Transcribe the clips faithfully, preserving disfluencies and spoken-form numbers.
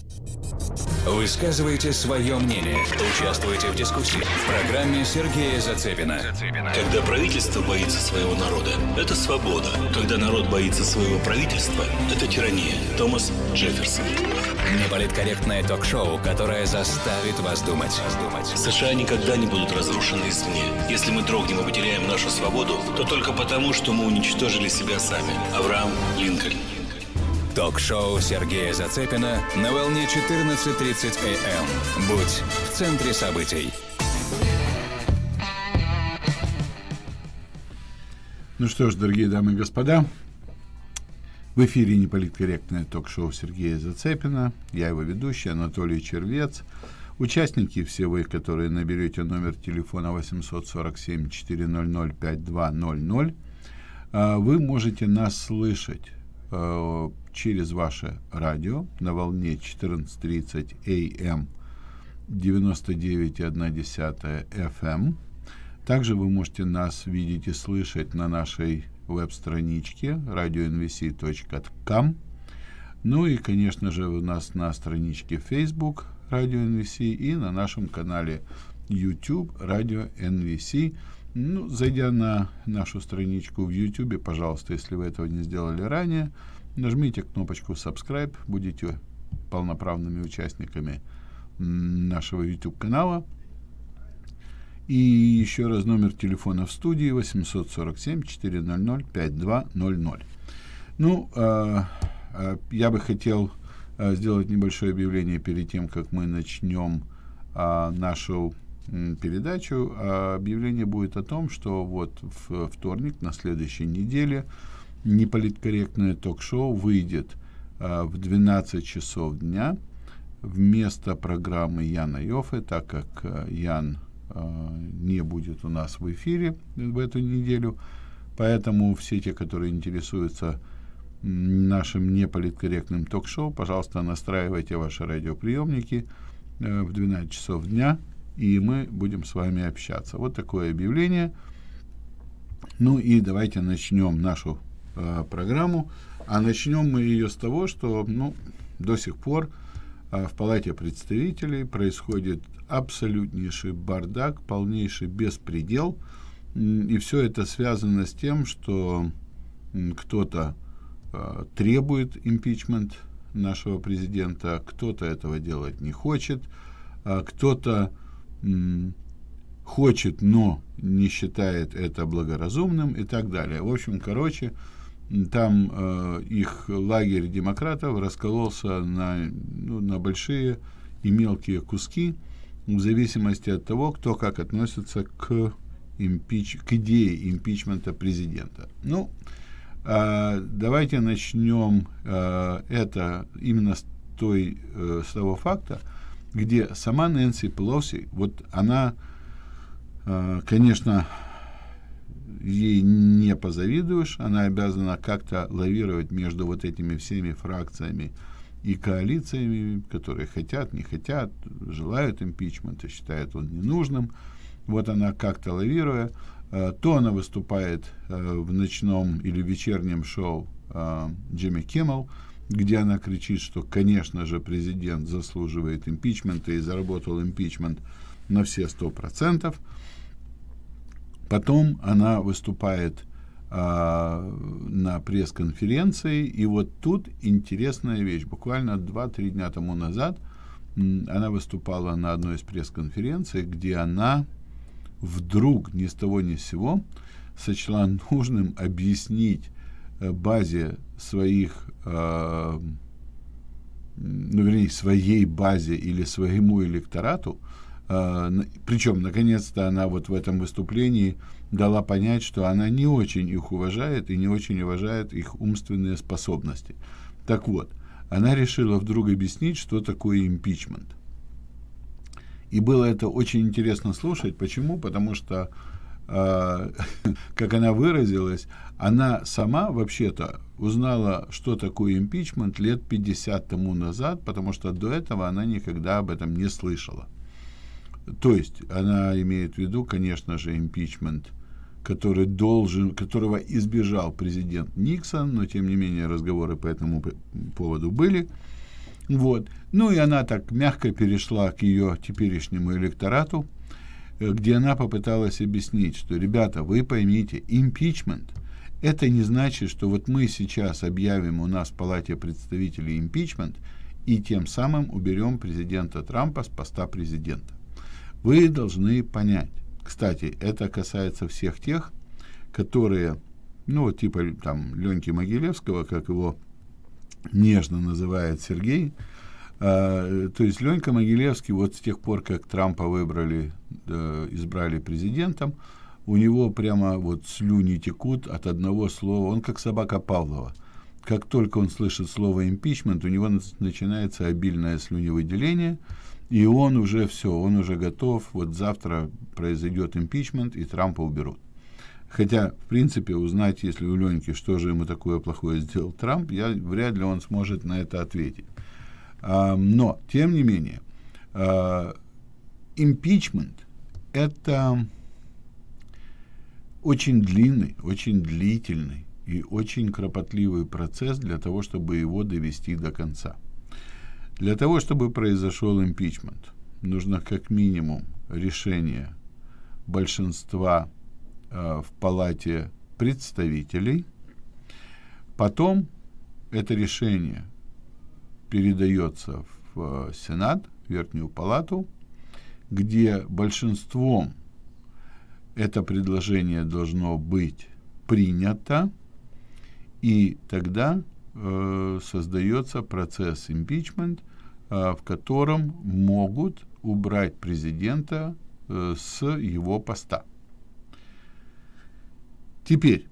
Высказывайте свое мнение. Участвуйте в дискуссии. В программе Сергея Зацепина. Когда правительство боится своего народа, это свобода. Когда народ боится своего правительства, это тирания. Томас Джефферсон. Неполиткорректное ток-шоу, которое заставит вас думать. США никогда не будут разрушены извне. Если мы дрогнем и потеряем нашу свободу, то только потому, что мы уничтожили себя сами. Авраам Линкольн. Ток-шоу Сергея Зацепина на волне четырнадцать тридцать эй эм. Будь в центре событий. Ну что ж, дорогие дамы и господа, в эфире неполиткорректное ток-шоу Сергея Зацепина. Я его ведущий Анатолий Червец. Участники все вы, которые наберете номер телефона восемь четыре семь четыре ноль ноль пять два ноль ноль, вы можете нас слышать через ваше радио на волне четырнадцать тридцать эй эм, девяносто девять и одна десятая эф эм. Также вы можете нас видеть и слышать на нашей веб-страничке радио эн ви си точка ком. Ну и, конечно же, у нас на страничке Facebook радио эн ви си и на нашем канале YouTube радио эн ви си. Ну, зайдя на нашу страничку в YouTube, пожалуйста, если вы этого не сделали ранее, нажмите кнопочку subscribe, будете полноправными участниками нашего YouTube-канала. И еще раз номер телефона в студии восемь четыре семь четыре ноль ноль пять два ноль ноль. Ну, э, э, я бы хотел э, сделать небольшое объявление перед тем, как мы начнем э, нашу э, передачу. Э, объявление будет о том, что вот в вторник, на следующей неделе, неполиткорректное ток-шоу выйдет э, в двенадцать часов дня вместо программы Яна Йоффе, так как э, Ян не будет у нас в эфире в эту неделю, поэтому все те, которые интересуются нашим неполиткорректным ток-шоу, пожалуйста, настраивайте ваши радиоприемники в двенадцать часов дня, и мы будем с вами общаться. Вот такое объявление. Ну и давайте начнем нашу э, программу. А начнем мы ее с того, что ну, до сих пор э, в Палате представителей происходит абсолютнейший бардак, полнейший беспредел. И все это связано с тем, что кто-то э, требует импичмент нашего президента, кто-то этого делать не хочет, а кто-то м, хочет, но не считает это благоразумным и так далее. В общем, короче, там э, их лагерь демократов раскололся на, ну, на большие и мелкие куски, в зависимости от того, кто как относится к, импич, к идее импичмента президента. Ну, э, давайте начнем э, это именно с, той, э, с того факта, где сама Нэнси Пелоси, вот она, э, конечно, ей не позавидуешь, она обязана как-то лавировать между вот этими всеми фракциями и коалициями, которые хотят, не хотят, желают импичмента, считают он ненужным. Вот она как-то лавируя, э, то она выступает э, в ночном или вечернем шоу э, Джимми Киммел, где она кричит, что, конечно же, президент заслуживает импичмента и заработал импичмент на все сто процентов. Потом она выступает на пресс-конференции, и вот тут интересная вещь. Буквально два-три дня тому назад она выступала на одной из пресс-конференций, где она вдруг ни с того ни с сего сочла нужным объяснить базе своих, ну, вернее, своей базе или своему электорату, причем, наконец-то, она вот в этом выступлении дала понять, что она не очень их уважает и не очень уважает их умственные способности. Так вот, она решила вдруг объяснить, что такое импичмент. И было это очень интересно слушать. Почему? Потому что, э, как она выразилась, она сама вообще-то узнала, что такое импичмент лет пятьдесят тому назад, потому что до этого она никогда об этом не слышала. То есть она имеет в виду, конечно же, импичмент, который должен, которого избежал президент Никсон, но тем не менее разговоры по этому поводу были. Вот. Ну и она так мягко перешла к ее теперешнему электорату, где она попыталась объяснить, что, ребята, вы поймите, импичмент – это не значит, что вот мы сейчас объявим у нас в Палате представителей импичмент и тем самым уберем президента Трампа с поста президента. Вы должны понять, кстати, это касается всех тех, которые, ну, типа там Леньки Могилевского, как его нежно называет Сергей, а, то есть Ленька Могилевский вот с тех пор, как Трампа выбрали, э, избрали президентом, у него прямо вот слюни текут от одного слова, он как собака Павлова. Как только он слышит слово импичмент, у него начинается обильное слюневыделение, и он уже все, он уже готов, вот завтра произойдет импичмент, и Трампа уберут. Хотя, в принципе, узнать, если у Леньки, что же ему такое плохое сделал Трамп, я, вряд ли он сможет на это ответить. А, но, тем не менее, импичмент – это очень длинный, очень длительный и очень кропотливый процесс для того, чтобы его довести до конца. Для того, чтобы произошел импичмент, нужно как минимум решение большинства э, в Палате представителей. Потом это решение передается в э, Сенат, в Верхнюю Палату, где большинством это предложение должно быть принято, и тогда э, создается процесс импичмент, э, в котором могут убрать президента э, с его поста. Теперь,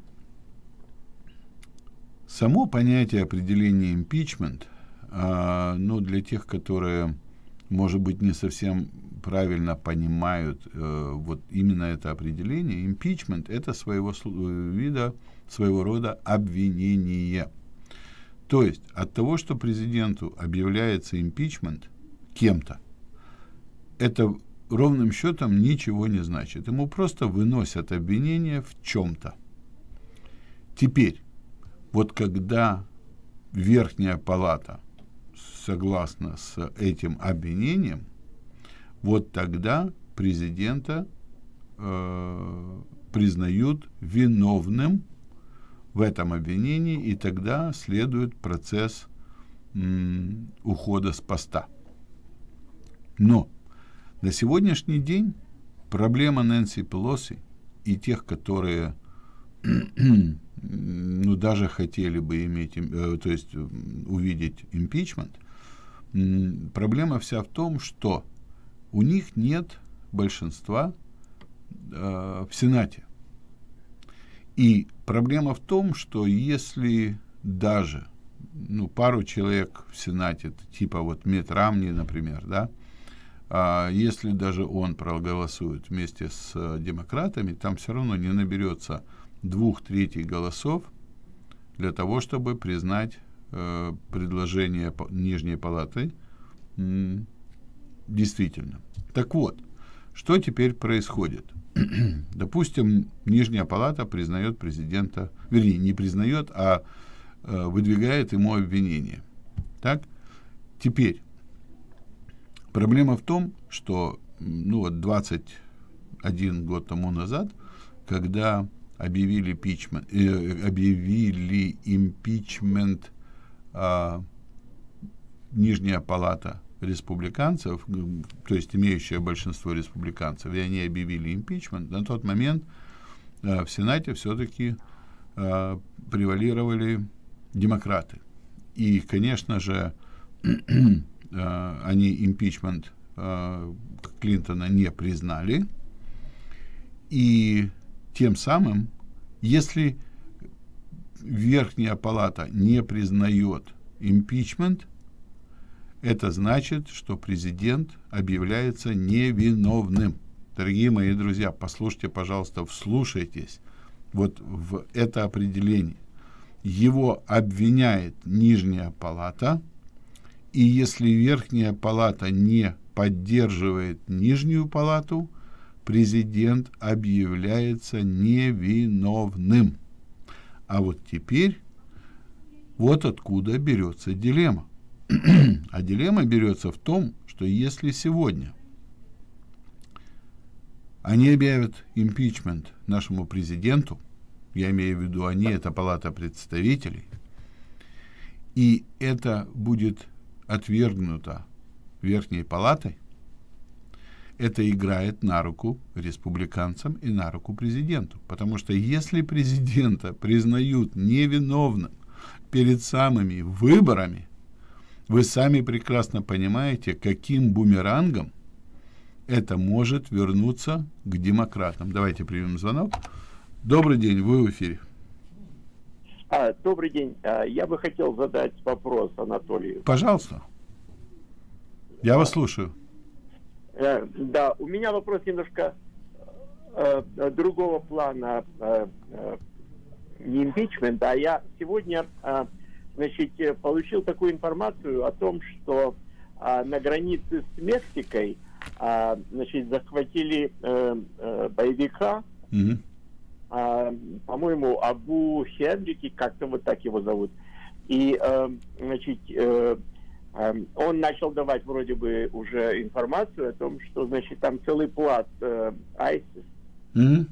само понятие определения импичмент, э, ну, для тех, которые, может быть, не совсем правильно понимают э, вот именно это определение, импичмент – это своего вида, своего рода обвинение. То есть от того, что президенту объявляется импичмент кем-то, это ровным счетом ничего не значит. Ему просто выносят обвинение в чем-то. Теперь, вот когда Верхняя Палата согласна с этим обвинением, вот тогда президента э, признают виновным в этом обвинении, и тогда следует процесс м, ухода с поста. Но на сегодняшний день проблема Нэнси Пелоси и тех, которые ну, даже хотели бы иметь, э, то есть увидеть импичмент, м, проблема вся в том, что у них нет большинства э, в Сенате. И проблема в том, что если даже ну, пару человек в Сенате, типа вот Митт Ромни, например, да, а если даже он проголосует вместе с э, демократами, там все равно не наберется двух третей голосов для того, чтобы признать э, предложение Нижней Палаты м, действительно. Так вот, что теперь происходит? Допустим, Нижняя Палата признает президента, вернее, не признает, а э, выдвигает ему обвинение. Так? Теперь, проблема в том, что ну, вот двадцать один год тому назад, когда объявили, пичмент, э, объявили импичмент э, Нижняя Палата республиканцев, то есть имеющее большинство республиканцев, и они объявили импичмент, на тот момент э, в Сенате все-таки э, превалировали демократы. И, конечно же, э, они импичмент э, Клинтона не признали, и тем самым, если Верхняя Палата не признает импичмент, это значит, что президент объявляется невиновным. Дорогие мои друзья, послушайте, пожалуйста, вслушайтесь вот в это определение. Его обвиняет Нижняя Палата, и если Верхняя Палата не поддерживает Нижнюю Палату, президент объявляется невиновным. А вот теперь вот откуда берется дилемма. А дилемма берется в том, что если сегодня они объявят импичмент нашему президенту, я имею в виду они, это Палата представителей, и это будет отвергнуто Верхней Палатой, это играет на руку республиканцам и на руку президенту. Потому что если президента признают невиновным перед самыми выборами, вы сами прекрасно понимаете, каким бумерангом это может вернуться к демократам. Давайте примем звонок. Добрый день, вы в эфире. А, добрый день. А, я бы хотел задать вопрос Анатолию. Пожалуйста. Я а, вас слушаю. А, да, у меня вопрос немножко а, другого плана. А, а, не импичмент, а я сегодня а, значит, получил такую информацию о том, что а, на границе с Мексикой а, значит, захватили а, а, боевика, mm-hmm. а, по-моему, Абу Хенрики, как-то вот так его зовут. И, а, значит, а, а, он начал давать вроде бы уже информацию о том, что, значит, там целый пласт а, ISIS, mm-hmm.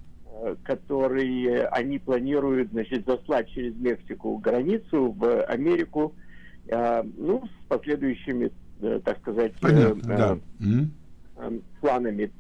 которые они планируют, значит, заслать через Мексику границу в Америку, э, ну, с последующими, э, так сказать, э, да. э, э, планами.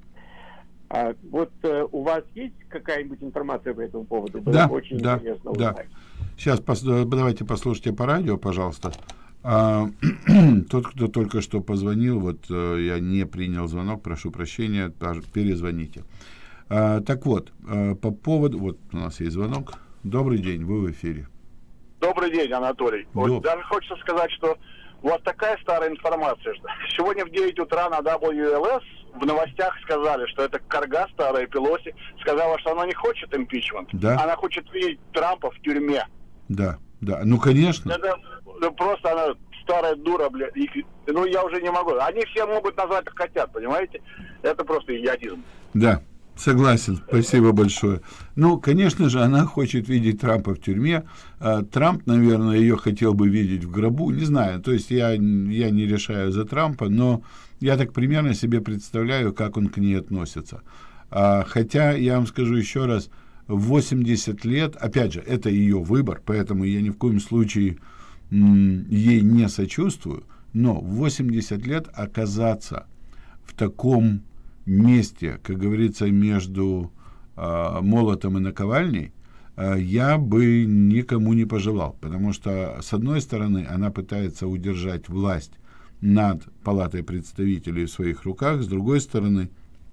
А вот э, у вас есть какая-нибудь информация по этому поводу? Было да, очень да, интересно да. узнать. Сейчас пос, давайте послушайте по радио, пожалуйста. А, тот, кто только что позвонил, вот я не принял звонок, прошу прощения, перезвоните. А, так вот, а, по поводу... Вот у нас есть звонок. Добрый день, вы в эфире. Добрый день, Анатолий. Доб... Вот даже хочется сказать, что у вас такая старая информация, что сегодня в девять утра на дабл ю эл эс в новостях сказали, что это карга старая Пелоси сказала, что она не хочет импичмент. Да. Она хочет видеть Трампа в тюрьме. Да, да, ну конечно. Это, это просто она старая дура, блядь. И, ну я уже не могу. Они все могут назвать как хотят, понимаете? Это просто идиотизм. Да. Согласен, спасибо большое. Ну, конечно же, она хочет видеть Трампа в тюрьме. Трамп, наверное, ее хотел бы видеть в гробу, не знаю. То есть я, я не решаю за Трампа, но я так примерно себе представляю, как он к ней относится. Хотя, я вам скажу еще раз, в восемьдесят лет, опять же, это ее выбор, поэтому я ни в коем случае м, ей не сочувствую, но в восемьдесят лет оказаться в таком месте, как говорится, между э, молотом и наковальней, э, я бы никому не пожелал, потому что, с одной стороны, она пытается удержать власть над Палатой представителей в своих руках, с другой стороны,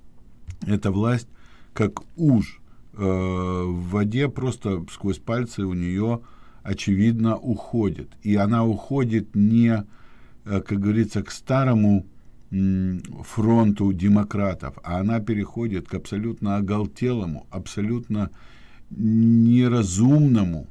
эта власть, как уж э, в воде, просто сквозь пальцы у нее, очевидно, уходит. И она уходит не, э, как говорится, к старому фронту демократов, а она переходит к абсолютно оголтелому, абсолютно неразумному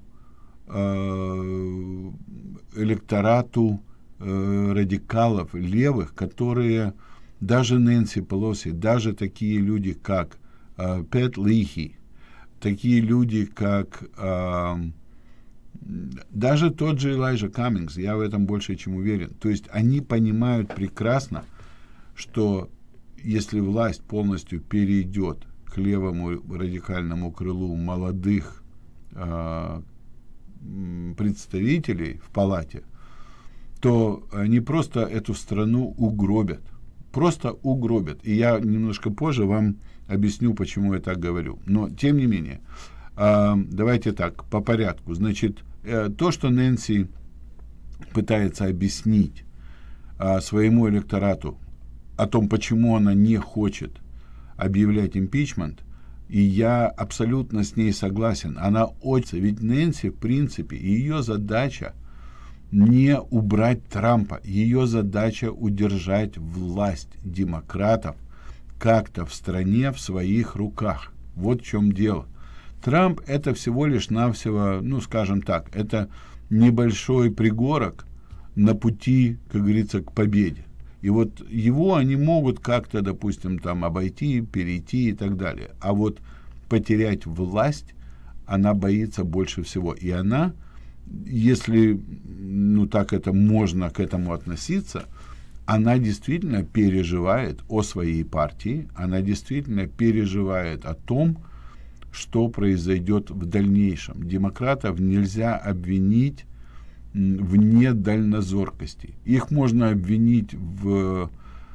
э, электорату э, радикалов левых, которые даже Нэнси Пелоси, даже такие люди, как э, Пэт Лихи, такие люди, как э, даже тот же Элайджа Каммингс, я в этом больше чем уверен. То есть они понимают прекрасно, что если власть полностью перейдет к левому радикальному крылу молодых э, представителей в палате, то они просто эту страну угробят. Просто угробят. И я немножко позже вам объясню, почему я так говорю. Но, тем не менее, э, давайте так, по порядку. Значит, э, то, что Нэнси пытается объяснить э, своему электорату, о том, почему она не хочет объявлять импичмент, и я абсолютно с ней согласен. Она очень... Ведь Нэнси, в принципе, ее задача не убрать Трампа, ее задача удержать власть демократов как-то в стране в своих руках. Вот в чем дело. Трамп — это всего лишь навсего, ну, скажем так, это небольшой пригорок на пути, как говорится, к победе. И вот его они могут как-то, допустим, там обойти, перейти и так далее. А вот потерять власть она боится больше всего. И она если, ну, так это можно к этому относиться, она действительно переживает о своей партии, она действительно переживает о том, что произойдет в дальнейшем. Демократов нельзя обвинить в недальнозоркости. Их можно обвинить в...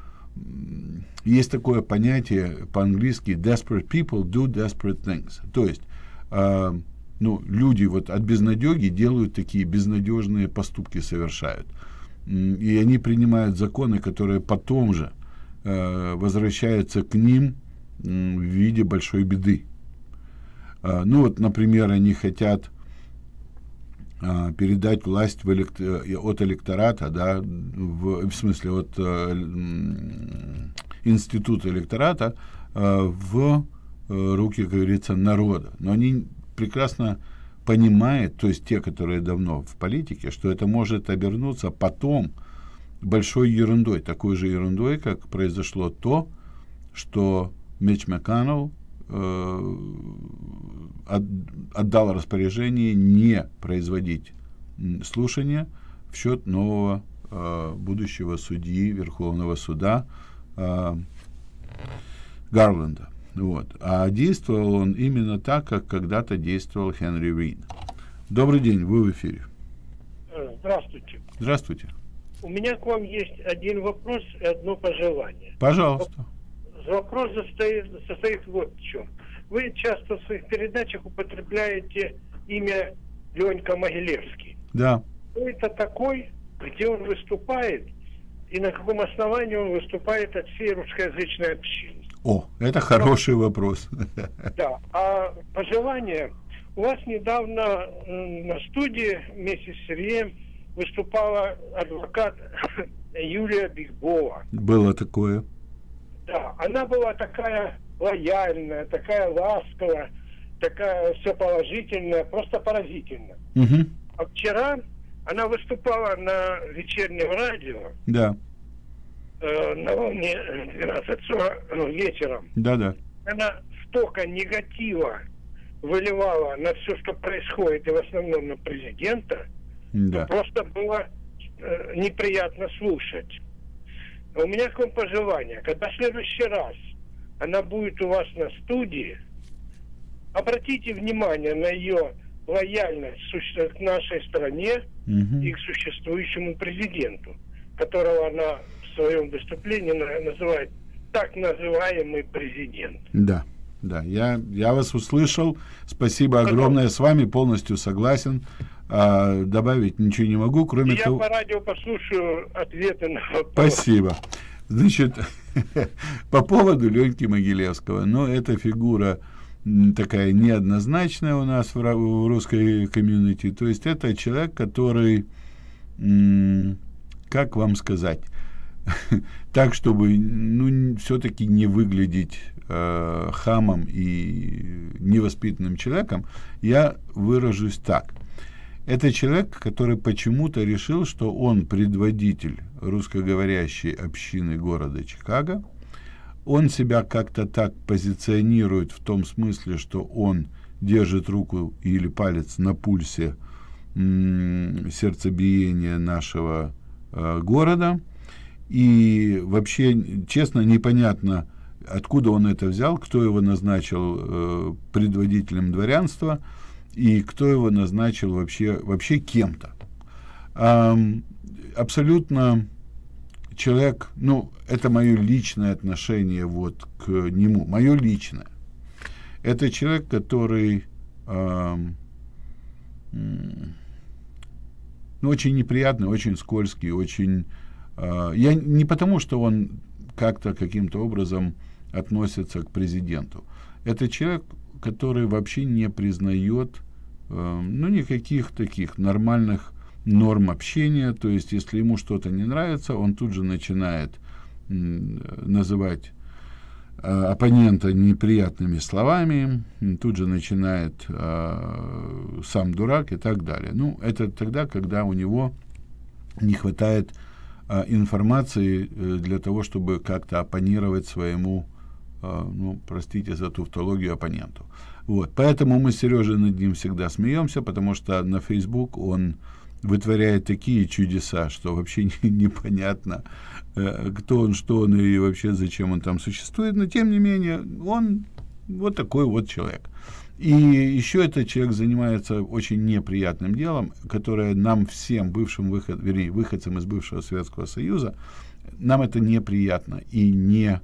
Есть такое понятие по-английски desperate people do desperate things. То есть э, ну, люди вот от безнадеги делают такие безнадежные поступки, совершают. И они принимают законы, которые потом же э, возвращаются к ним э, в виде большой беды. Э, ну вот, например, они хотят э, передать власть в элект... от электората, да, в, в смысле от э, института электората э, в э, руки, как говорится, народа. Но они прекрасно понимает, то есть те, которые давно в политике, что это может обернуться потом большой ерундой, такой же ерундой, как произошло то, что Митч Макконнелл э, от, отдал распоряжение не производить слушания в счет нового э, будущего судьи Верховного суда э, Гарленда. Вот. А действовал он именно так, как когда-то действовал Хенри Рид. Добрый день, вы в эфире. Здравствуйте. Здравствуйте. У меня к вам есть один вопрос и одно пожелание. Пожалуйста. Вопрос состоит, состоит вот в чем. Вы часто в своих передачах употребляете имя Ленька Могилевский. Да. Кто это такой, где он выступает, и на каком основании он выступает от всей русскоязычной общины? О, это хороший вопрос. Да, а пожелание. У вас недавно на студии вместе с Сергеем выступала адвокат Юлия Бигбова. Было такое. Да, она была такая лояльная, такая ласковая, такая все положительная, просто поразительная. Угу. А вчера она выступала на вечернем радио. Да. На волне двенадцать сорок вечером. Да, да. Она столько негатива выливала на все, что происходит, и в основном на президента, да. Просто было э, неприятно слушать. У меня к вам пожелание. Когда в следующий раз она будет у вас на студии, обратите внимание на ее лояльность к нашей стране угу. и к существующему президенту, которого она в своем выступлении называет так называемый президент. Да, да, я, я вас услышал. Спасибо огромное. С вами полностью согласен. А, добавить ничего не могу, кроме я того... Я по радио послушаю ответы на вопрос. Спасибо. Значит, по поводу Леньки Могилевского. Ну, эта фигура такая неоднозначная у нас в, в русской комьюнити. То есть это человек, который, как вам сказать, так, чтобы, ну, все-таки не выглядеть э, хамом и невоспитанным человеком, я выражусь так. Это человек, который почему-то решил, что он предводитель русскоговорящей общины города Чикаго. Он себя как-то так позиционирует в том смысле, что он держит руку или палец на пульсе м- сердцебиения нашего э, города. И вообще, честно, непонятно, откуда он это взял, кто его назначил э, предводителем дворянства и кто его назначил вообще, вообще кем-то. А, абсолютно человек, ну, это мое личное отношение вот к нему, мое личное. Это человек, который э, ну, очень неприятный, очень скользкий, очень... Я не потому, что он как-то каким-то образом относится к президенту. Это человек, который вообще не признает э, ну, никаких таких нормальных норм общения. То есть, если ему что-то не нравится, он тут же начинает э, называть э, оппонента неприятными словами, тут же начинает э, сам дурак и так далее. Ну, это тогда, когда у него не хватает информации для того, чтобы как-то оппонировать своему ну, простите за тавтологию, оппоненту. Вот. Поэтому мы с Сережей над ним всегда смеемся, потому что на Facebook он вытворяет такие чудеса, что вообще не, непонятно, кто он, что он и вообще зачем он там существует. Но, тем не менее, он вот такой вот человек. И еще этот человек занимается очень неприятным делом, которое нам всем, бывшим выход, вернее, выходцам из бывшего Советского Союза, нам это неприятно и не,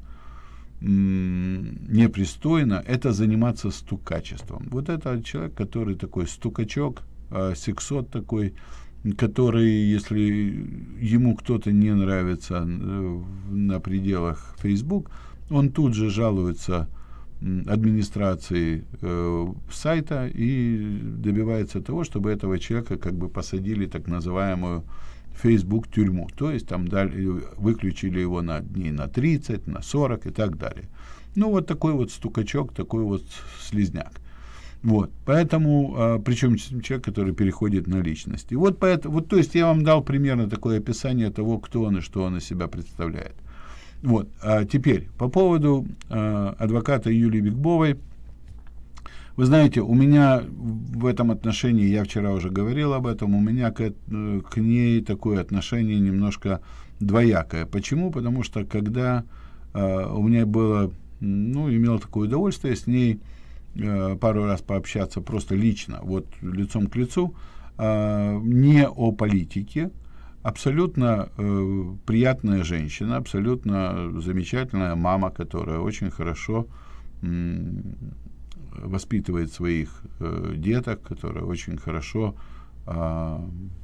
непристойно, это заниматься стукачеством. Вот это человек, который такой стукачок, сексот такой, который, если ему кто-то не нравится на пределах Facebook, он тут же жалуется администрации э, сайта и добивается того, чтобы этого человека как бы посадили так называемую Facebook тюрьму, то есть там дали, выключили его на дней на тридцать, на сорок и так далее. Ну вот такой вот стукачок, такой вот слизняк. Вот, поэтому, а, причем человек, который переходит на личности. Вот, поэтому, вот, то есть я вам дал примерно такое описание того, кто он и что он из себя представляет. Вот, а теперь по поводу а, адвоката Юлии Бигбовой. Вы знаете, у меня в этом отношении, я вчера уже говорил об этом, у меня к, к ней такое отношение немножко двоякое. Почему? Потому что когда а, у меня было, ну, имел такое удовольствие с ней пару раз пообщаться просто лично, вот лицом к лицу, э, не о политике, абсолютно э, приятная женщина, абсолютно замечательная мама, которая очень хорошо э, воспитывает своих э, деток, которая очень хорошо, э,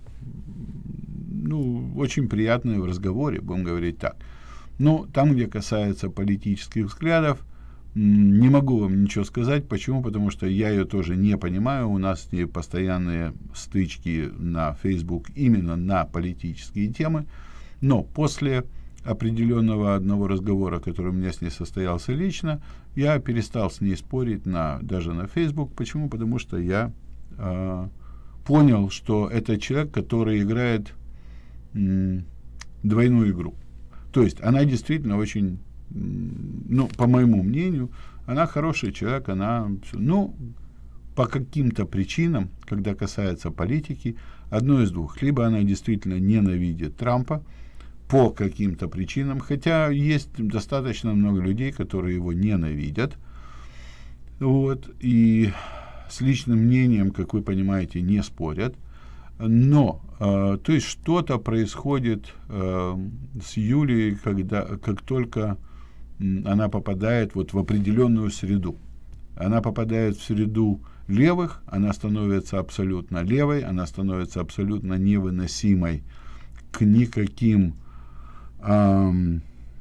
ну, очень приятная в разговоре, будем говорить так. Но там, где касается политических взглядов, не могу вам ничего сказать. Почему? Потому что я ее тоже не понимаю. У нас с ней постоянные стычки на Facebook именно на политические темы. Но после определенного одного разговора, который у меня с ней состоялся лично, я перестал с ней спорить на, даже на Facebook. Почему? Потому что я э, понял, что это человек, который играет э, двойную игру. То есть она действительно очень... Ну, по моему мнению, она хороший человек, она, ну, по каким-то причинам, когда касается политики, одно из двух. Либо она действительно ненавидит Трампа по каким-то причинам, хотя есть достаточно много людей, которые его ненавидят, вот, и с личным мнением, как вы понимаете, не спорят. Но, э, то есть что-то происходит э, с Юлией, когда, как только она попадает вот в определенную среду. Она попадает в среду левых, она становится абсолютно левой, она становится абсолютно невыносимой к никаким эм,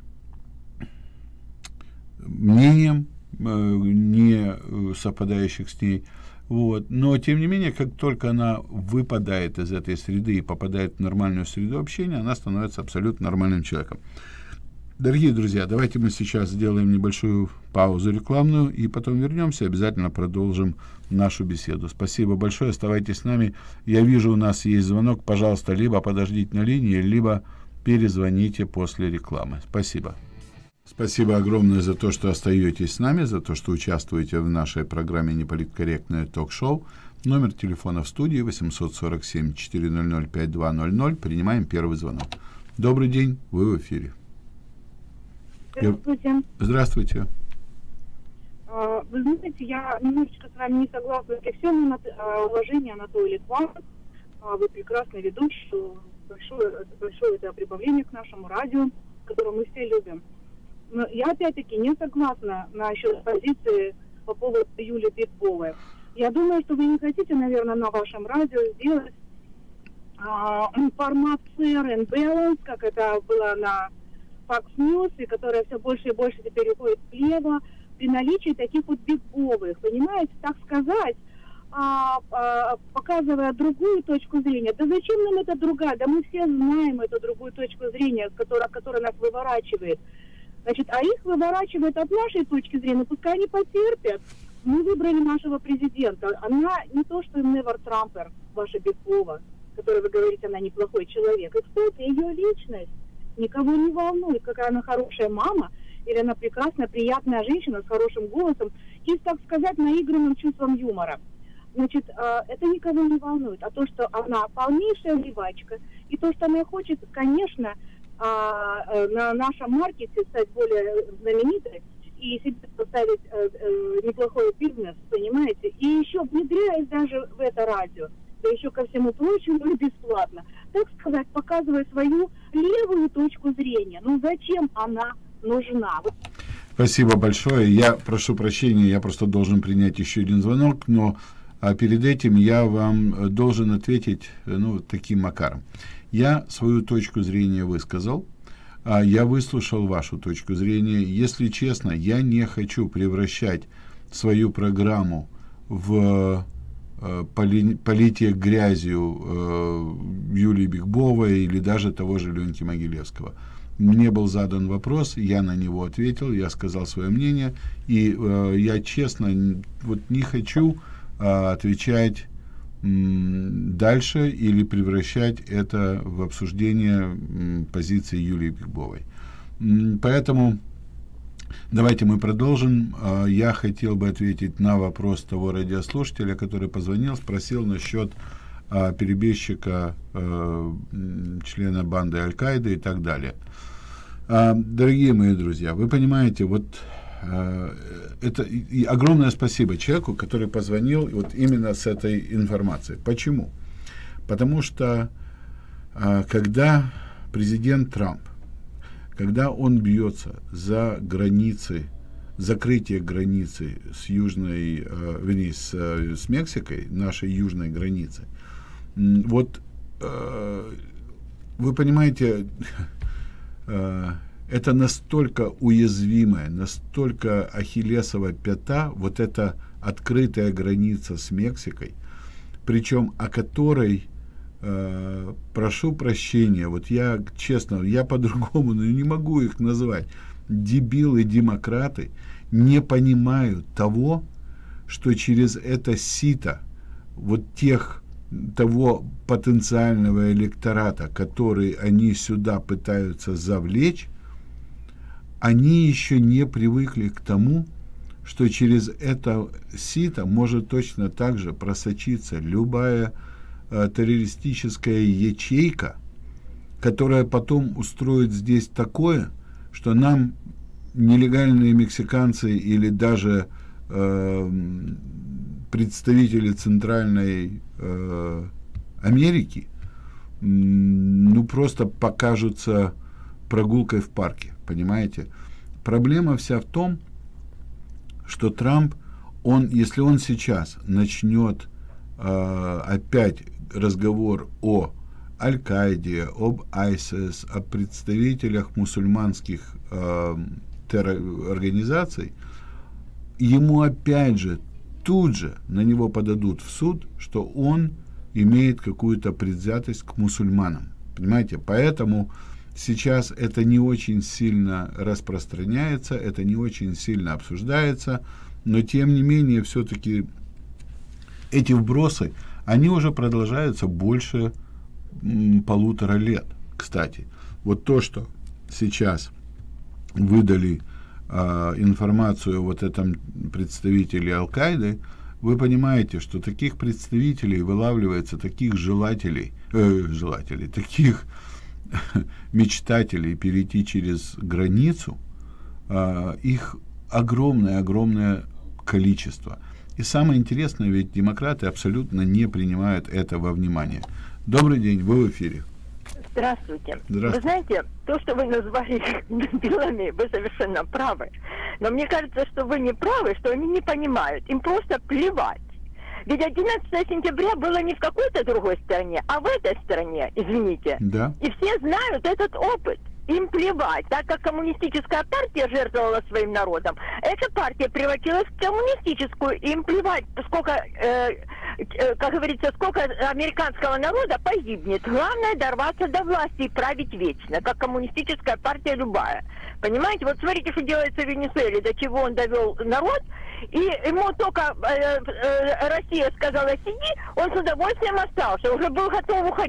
мнениям, э, не совпадающих с ней. Вот. Но, тем не менее, как только она выпадает из этой среды и попадает в нормальную среду общения, она становится абсолютно нормальным человеком. Дорогие друзья, давайте мы сейчас сделаем небольшую паузу рекламную и потом вернемся, обязательно продолжим нашу беседу. Спасибо большое, оставайтесь с нами. Я вижу, у нас есть звонок. Пожалуйста, либо подождите на линии, либо перезвоните после рекламы. Спасибо. Спасибо огромное за то, что остаетесь с нами, за то, что участвуете в нашей программе «Неполиткорректное ток-шоу». Номер телефона в студии восемь сорок семь четыреста пятьдесят два ноль ноль. Принимаем первый звонок. Добрый день, вы в эфире. Здравствуйте. Здравствуйте. Вы знаете, я немножечко с вами не согласна, как и все, но уважение Анатолий Литван. Вы прекрасный ведущий. Большое, большое это прибавление к нашему радио, которое мы все любим. Но я опять-таки не согласна насчет позиции по поводу Юлии Бигбовой. Я думаю, что вы не хотите, наверное, на вашем радио сделать а, формат Fair and Balance, как это было на Fox News, и которая все больше и больше теперь уходит влево, при наличии таких вот Бигбовых, понимаете, так сказать, а, а, показывая другую точку зрения. Да зачем нам эта другая? Да мы все знаем эту другую точку зрения, которая, которая нас выворачивает. Значит, а их выворачивает от нашей точки зрения, пускай они потерпят. Мы выбрали нашего президента. Она не то, что never Trumper, ваша Бигбова, которой вы говорите, она неплохой человек. И, кстати, ее личность никого не волнует, какая она хорошая мама, или она прекрасная, приятная женщина с хорошим голосом и, так сказать, наигранным чувством юмора. Значит, это никого не волнует. А то, что она полнейшая вливачка, и то, что она хочет, конечно, на нашем маркете стать более знаменитой и себе поставить неплохой бизнес, понимаете, и еще внедряясь даже в это радио, да еще ко всему прочему и бесплатно, так сказать, показывая свою левую точку зрения. Ну зачем она нужна? Спасибо большое. Я прошу прощения, я просто должен принять еще один звонок, но а перед этим я вам должен ответить, ну, таким макаром. Я свою точку зрения высказал, а я выслушал вашу точку зрения. Если честно, я не хочу превращать свою программу в э, поли, политие грязью э, Юлии Бигбовой или даже того же Леньки Могилевского. Мне был задан вопрос, я на него ответил, я сказал свое мнение, и э, я честно вот не хочу э, отвечать дальше или превращать это в обсуждение позиции Юлии Бигбовой. Поэтому давайте мы продолжим. Я хотел бы ответить на вопрос того радиослушателя, который позвонил, спросил насчет перебежчика, члена банды Аль-Каиды и так далее. Дорогие мои друзья, вы понимаете, вот это и огромное спасибо человеку, который позвонил вот именно с этой информацией. Почему? Потому что когда президент Трамп, когда он бьется за границы, закрытие границы с южной, вернее, с, с Мексикой, нашей южной границы, вот вы понимаете, это настолько уязвимая, настолько ахиллесова пята, вот эта открытая граница с Мексикой, причем о которой, э, прошу прощения, вот я, честно, я по-другому ну, не могу их назвать, дебилы-демократы не понимают того, что через это сито вот тех, того потенциального электората, который они сюда пытаются завлечь, они еще не привыкли к тому, что через это сито может точно так же просочиться любая э, террористическая ячейка, которая потом устроит здесь такое, что нам нелегальные мексиканцы или даже э, представители Центральной э, Америки ну просто покажутся прогулкой в парке. Понимаете? Проблема вся в том, что Трамп, он, если он сейчас начнет э, опять разговор о Аль-Каиде, об айсис, о представителях мусульманских э, террор-организаций, ему опять же тут же на него подадут в суд, что он имеет какую-то предвзятость к мусульманам. Понимаете? Поэтому сейчас это не очень сильно распространяется, это не очень сильно обсуждается, но тем не менее все-таки эти вбросы, они уже продолжаются больше м, полутора лет. Кстати, вот то, что сейчас выдали э, информацию вот этом представителе Аль-Каиды, вы понимаете, что таких представителей вылавливается, таких желателей, э, желателей, таких мечтателей перейти через границу, э, их огромное-огромное количество. И самое интересное, ведь демократы абсолютно не принимают это во внимание. Добрый день, вы в эфире. Здравствуйте. Здравствуйте. Вы знаете, то, что вы назвали дебилами, вы совершенно правы. Но мне кажется, что вы не правы, что они не понимают. Им просто плевать. Ведь одиннадцатого сентября было не в какой-то другой стране, а в этой стране, извините. Да. И все знают этот опыт. Им плевать. Так как коммунистическая партия жертвовала своим народом, эта партия превратилась в коммунистическую. Им плевать, сколько, э, э, как говорится, сколько американского народа погибнет. Главное дорваться до власти и править вечно, как коммунистическая партия любая. Понимаете? Вот смотрите, что делается в Венесуэле, до чего он довел народ. И ему только э, э, Россия сказала «сиди», он с удовольствием остался, уже был готов уходить.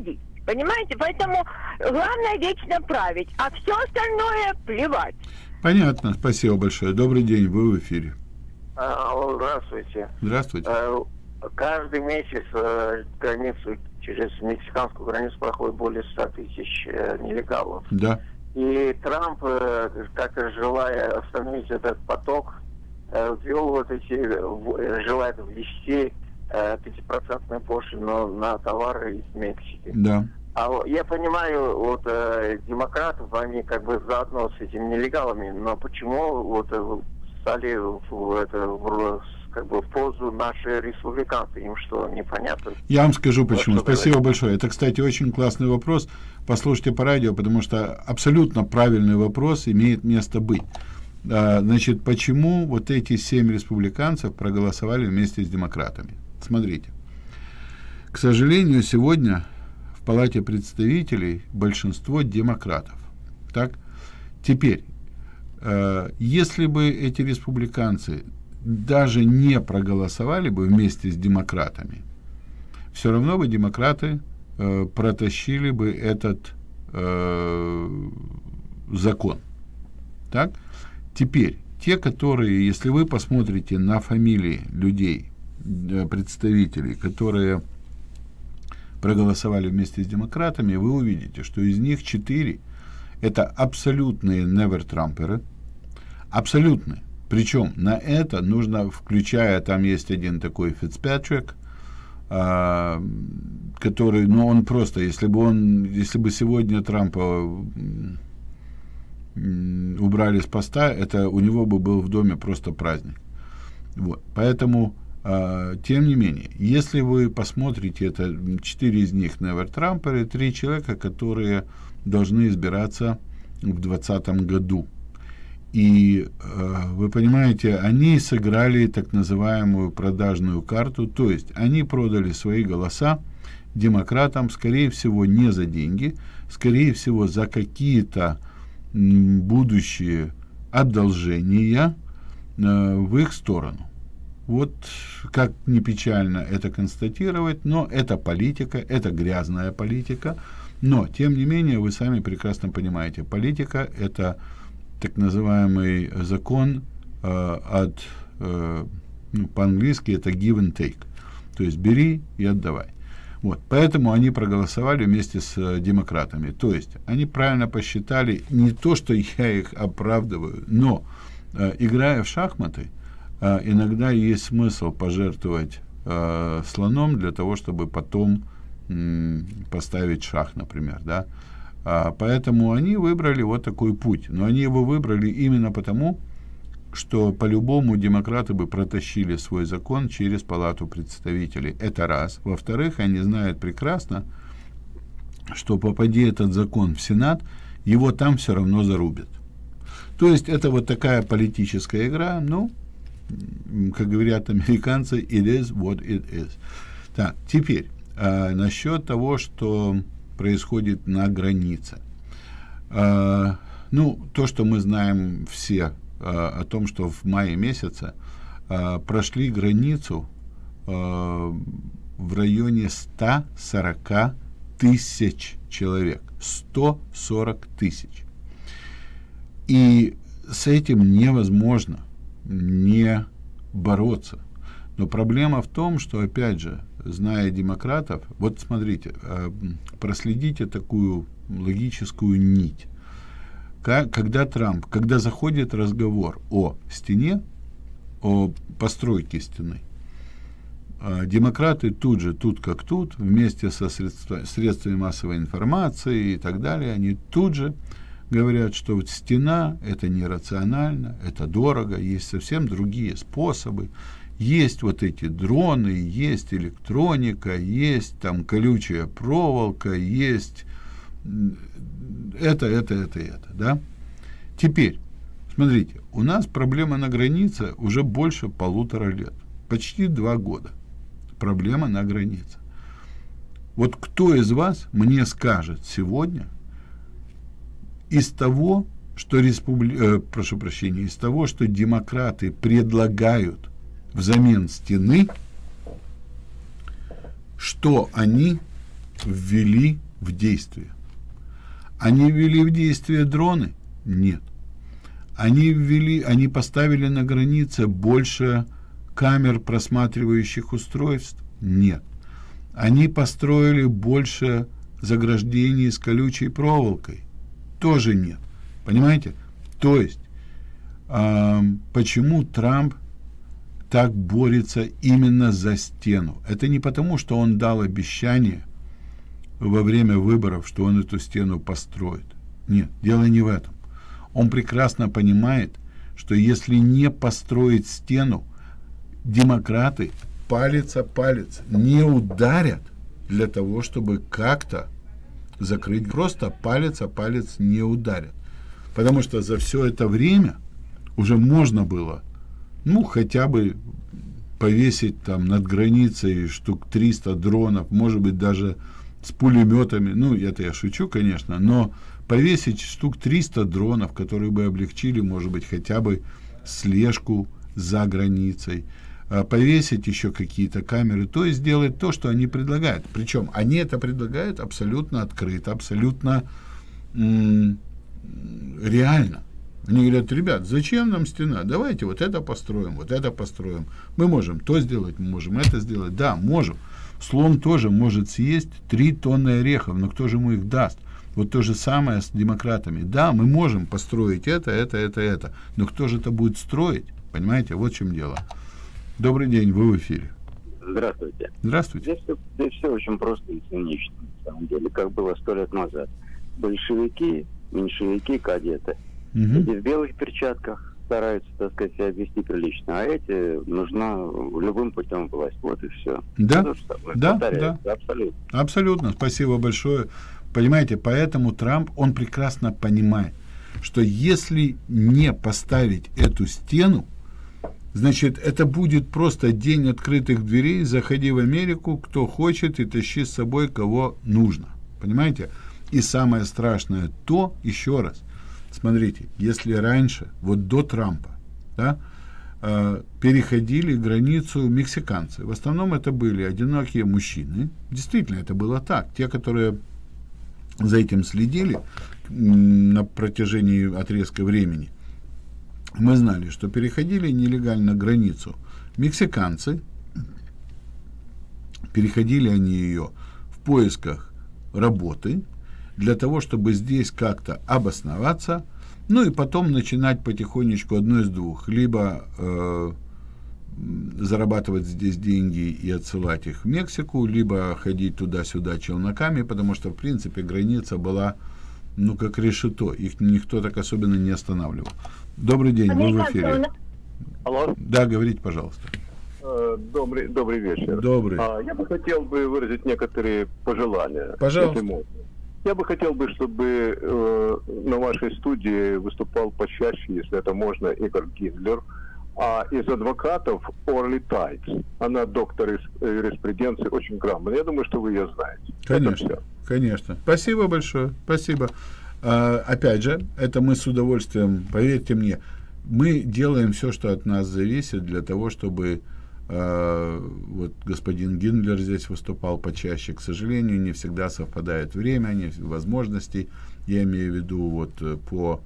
Понимаете? Поэтому главное вечно править, а все остальное плевать. Понятно, спасибо большое. Добрый день, вы в эфире. Алло, здравствуйте. Здравствуйте. Каждый месяц границу, через мексиканскую границу проходит более ста тысяч нелегалов. Да. И Трамп, как желая остановить этот поток, ввел вот эти, желает ввести пятипроцентную пошлину на товары из Мексики. Да. А я понимаю, вот э, демократов, они как бы заодно с этими нелегалами, но почему вот стали в, это, в, как бы в позу наши республиканцы, им что, непонятно? Я вам скажу почему. Вот Спасибо говорить. большое. Это, кстати, очень классный вопрос. Послушайте по радио, потому что абсолютно правильный вопрос имеет место быть. А, значит, почему вот эти семь республиканцев проголосовали вместе с демократами? Смотрите. К сожалению, сегодня в Палате представителей большинство демократов. Так? Теперь, э, если бы эти республиканцы даже не проголосовали бы вместе с демократами, все равно бы демократы э, протащили бы этот э, закон. Так? Теперь, те, которые, если вы посмотрите на фамилии людей, представителей, которые проголосовали вместе с демократами, вы увидите, что из них четыре это абсолютные never-трамперы, абсолютные. Причем на это нужно, включая, там есть один такой Фицпатрик, а, который, ну он просто, если бы он, если бы сегодня Трампа убрали с поста, это у него бы был в доме просто праздник. Вот. Поэтому тем не менее, если вы посмотрите, это четыре из них never-трамперы, три человека, которые должны избираться в двадцатом году. И э, вы понимаете, они сыграли так называемую продажную карту, то есть они продали свои голоса демократам, скорее всего, не за деньги, скорее всего, за какие-то м, будущие одолжения э, в их сторону. Вот как ни печально это констатировать, но это политика, это грязная политика. Но, тем не менее, вы сами прекрасно понимаете, политика – это так называемый закон э, от, э, ну, по-английски это give and take. То есть бери и отдавай. Вот. Поэтому они проголосовали вместе с э, демократами. То есть они правильно посчитали, не то, что я их оправдываю, но э, играя в шахматы, иногда есть смысл пожертвовать э, слоном для того, чтобы потом м, поставить шах, например, да. А, поэтому они выбрали вот такой путь. Но они его выбрали именно потому, что по-любому демократы бы протащили свой закон через Палату представителей. Это раз. Во-вторых, они знают прекрасно, что попади этот закон в Сенат, его там все равно зарубят. То есть это вот такая политическая игра, ну, как говорят американцы, it is what it is. Так, теперь, э, насчет того, что происходит на границе. Э, ну, то, что мы знаем все э, о том, что в мае месяце э, прошли границу э, в районе ста сорока тысяч человек. сто сорок тысяч. И с этим невозможно не бороться. Но проблема в том, что, опять же, зная демократов, вот смотрите, проследите такую логическую нить. Когда Трамп, когда заходит разговор о стене, о постройке стены, демократы тут же, тут как тут, вместе со средства, средствами массовой информации и так далее, они тут же говорят, что вот стена – это нерационально, это дорого, есть совсем другие способы. Есть вот эти дроны, есть электроника, есть там колючая проволока, есть это, это, это, это, да? Теперь, смотрите, у нас проблема на границе уже больше полутора лет, почти два года. Проблема на границе. Вот кто из вас мне скажет сегодня, из того, что республи... э, прошу прощения, из того, что демократы предлагают взамен стены, что они ввели в действие. Они ввели в действие дроны? Нет. Они ввели, они поставили на границе больше камер просматривающих устройств? Нет. Они построили больше заграждений с колючей проволокой? Тоже нет. Понимаете? То есть, э, почему Трамп так борется именно за стену? Это не потому, что он дал обещание во время выборов, что он эту стену построит. Нет, дело не в этом. Он прекрасно понимает, что если не построить стену, демократы палец о палец не ударят для того, чтобы как-то закрыть. Просто палец о палец не ударят. Потому что за все это время уже можно было, ну, хотя бы повесить там над границей штук триста дронов, может быть, даже с пулеметами. Ну, это я шучу, конечно, но повесить штук триста дронов, которые бы облегчили, может быть, хотя бы слежку за границей, повесить еще какие-то камеры, то есть сделать то, что они предлагают. Причем они это предлагают абсолютно открыто, абсолютно м- реально. Они говорят: ребят, зачем нам стена? Давайте вот это построим, вот это построим. Мы можем то сделать, мы можем это сделать. Да, можем. Слон тоже может съесть три тонны орехов, но кто же ему их даст? Вот то же самое с демократами. Да, мы можем построить это, это, это, это. Но кто же это будет строить? Понимаете, вот в чем дело. Добрый день, вы в эфире. Здравствуйте. Здравствуйте. Здесь все, здесь все очень просто и цинично, на самом деле, как было сто лет назад. Большевики, меньшевики, кадеты. Угу. Эти в белых перчатках стараются, так сказать, себя вести прилично, а эти нужна любым путем власть. Вот и все. Да, то, что да, да. Абсолютно. Абсолютно. Спасибо большое. Понимаете, поэтому Трамп, он прекрасно понимает, что если не поставить эту стену, значит, это будет просто день открытых дверей, заходи в Америку, кто хочет, и тащи с собой, кого нужно. Понимаете? И самое страшное то, еще раз, смотрите, если раньше, вот до Трампа, да, э, переходили границу мексиканцы, в основном это были одинокие мужчины, действительно, это было так, те, которые за этим следили на протяжении отрезка времени, мы знали, что переходили нелегально границу мексиканцы, переходили они ее в поисках работы, для того, чтобы здесь как-то обосноваться, ну и потом начинать потихонечку одно из двух. Либо э, зарабатывать здесь деньги и отсылать их в Мексику, либо ходить туда-сюда челноками, потому что, в принципе, граница была, ну, как решето, их никто так особенно не останавливал. Добрый день, вы в эфире. Алло. Да, говорите, пожалуйста. Добрый, добрый вечер. Добрый. А, я бы хотел бы выразить некоторые пожелания. Пожалуйста. Если можно. Я бы хотел бы, чтобы э, на вашей студии выступал почаще, если это можно, Игорь Гиндлер. А из адвокатов Орли Тайтс. Она доктор юриспруденции, очень грамотная. Я думаю, что вы ее знаете. Конечно, конечно. Спасибо большое. Спасибо. А, опять же, это мы с удовольствием, поверьте мне, мы делаем все, что от нас зависит, для того, чтобы а, вот господин Гиндлер здесь выступал почаще. К сожалению, не всегда совпадает время, не возможности. Я имею в виду вот по,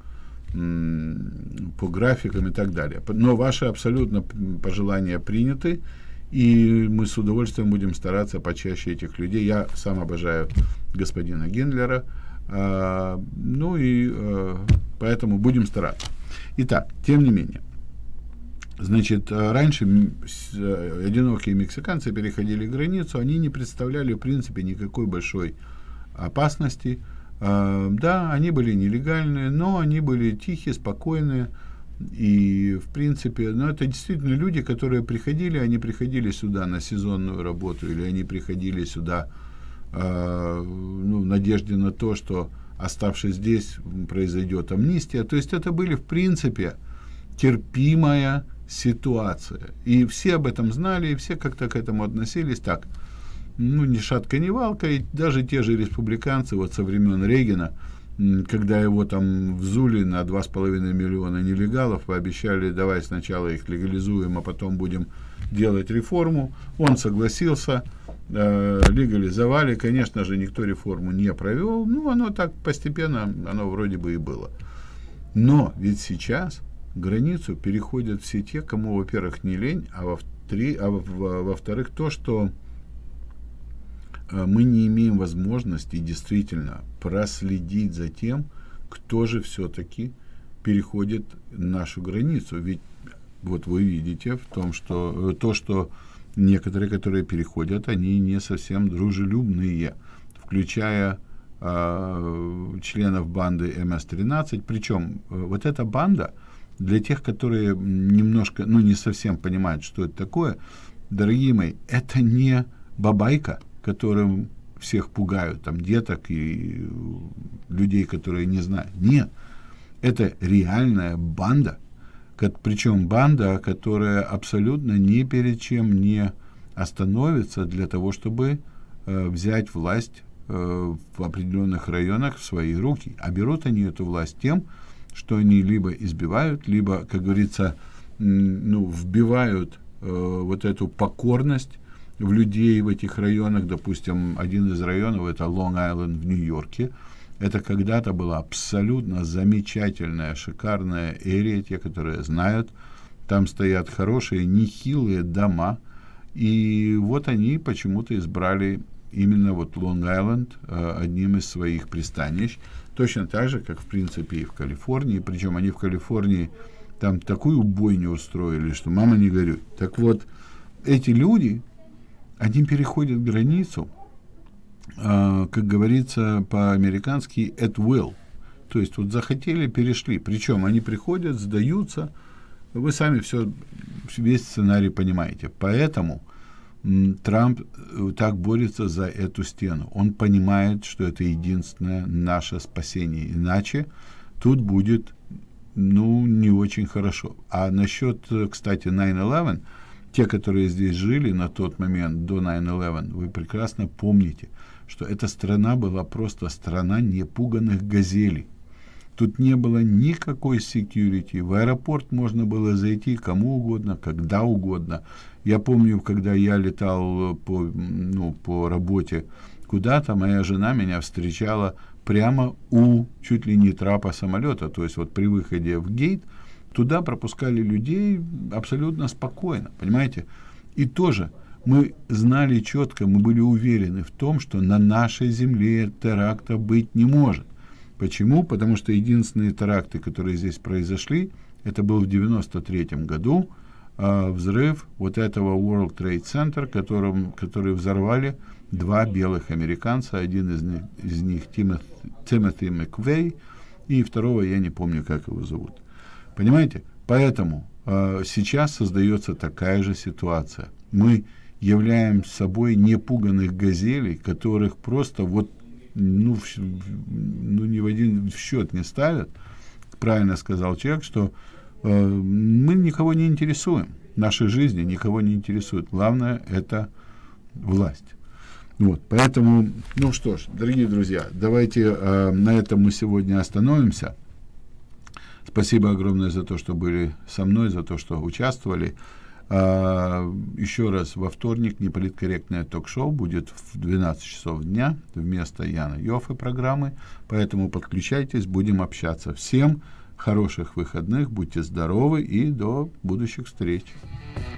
по графикам и так далее. Но ваши абсолютно пожелания приняты, и мы с удовольствием будем стараться почаще этих людей. Я сам обожаю господина Гиндлера, а, ну и а, поэтому будем стараться. Итак, тем не менее, значит, раньше одинокие мексиканцы переходили границу, они не представляли, в принципе, никакой большой опасности. Да, они были нелегальные, но они были тихие, спокойные. И, в принципе, ну, это действительно люди, которые приходили, они приходили сюда на сезонную работу, или они приходили сюда ну, в надежде на то, что, оставшись здесь, произойдет амнистия. То есть это были, в принципе, терпимая ситуация. И все об этом знали, и все как-то к этому относились так, ну, ни шатка, ни валка. И даже те же республиканцы вот со времен Рейгана, когда его там взули на два с половиной миллиона нелегалов, пообещали: давай сначала их легализуем, а потом будем делать реформу, он согласился, э, легализовали. Конечно же, никто реформу не провел. Ну, оно так постепенно, оно вроде бы и было. Но ведь сейчас границу переходят все те, кому, во-первых, не лень, а во-вторых, а во-вторых, то, что мы не имеем возможности действительно проследить за тем, кто же все-таки переходит нашу границу. Ведь вот вы видите в том, что то, что некоторые, которые переходят, они не совсем дружелюбные, включая э, членов банды эм эс тринадцать. Причем э, вот эта банда, для тех, которые немножко, ну, не совсем понимают, что это такое, дорогие мои, это не бабайка, которым всех пугают, там, деток и людей, которые не знают. Нет, это реальная банда, причем банда, которая абсолютно ни перед чем не остановится для того, чтобы э, взять власть э, в определенных районах в свои руки. А берут они эту власть тем, что они либо избивают, либо, как говорится, ну, вбивают э, вот эту покорность в людей в этих районах. Допустим, один из районов, это Лонг-Айленд в Нью-Йорке. Это когда-то была абсолютно замечательная, шикарная эрия, те, которые знают. Там стоят хорошие, нехилые дома. И вот они почему-то избрали именно вот Лонг-Айленд э, одним из своих пристанищ. Точно так же, как, в принципе, и в Калифорнии. Причем они в Калифорнии там такую бойню устроили, что мама не горюй. Так вот, эти люди, они переходят границу, э, как говорится по-американски, at will. То есть вот захотели, перешли. Причем они приходят, сдаются. Вы сами все, весь сценарий понимаете. Поэтому м, Трамп так борется за эту стену. Он понимает, что это единственное наше спасение. Иначе тут будет, ну, не очень хорошо. А насчет, кстати, найн элевен, те, которые здесь жили на тот момент до найн элевен, вы прекрасно помните, что эта страна была просто страна непуганных газелей. Тут не было никакой security. В аэропорт можно было зайти кому угодно, когда угодно. Я помню, когда я летал по, ну, по работе куда-то, моя жена меня встречала прямо у чуть ли не трапа самолета. То есть вот при выходе в гейт туда пропускали людей абсолютно спокойно, понимаете? И тоже мы знали четко, мы были уверены в том, что на нашей земле теракта быть не может. Почему? Потому что единственные теракты, которые здесь произошли, это был в девяносто третьем году э, взрыв вот этого World Trade Center, которым, который взорвали два белых американца, один из них, из них Тимоти, Тимоти Маквей, и второго я не помню, как его зовут. Понимаете? Поэтому э, сейчас создается такая же ситуация. Мы являем собой непуганных газелей, которых просто вот ну, в, ну ни в один в счет не ставят. Правильно сказал человек, что э, мы никого не интересуем. Наши жизни никого не интересуют. Главное — это власть. Вот, поэтому, ну что ж, дорогие друзья, давайте э, на этом мы сегодня остановимся. Спасибо огромное за то, что были со мной, за то, что участвовали. Uh, еще раз, во вторник неполиткорректное ток-шоу будет в двенадцать часов дня вместо Яна Йоффе программы, поэтому подключайтесь, будем общаться. Всем хороших выходных, будьте здоровы и до будущих встреч.